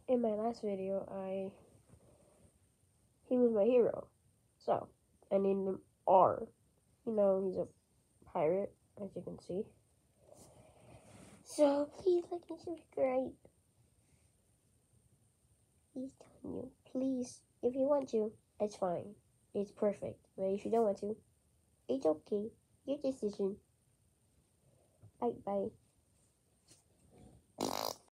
in my last video, he was my hero. So, I named him R. You know, he's a pirate, as you can see. So, please like and subscribe. He's telling you, please, if you want to, it's fine. It's perfect. But if you don't want to, it's okay. Your decision. Bye-bye.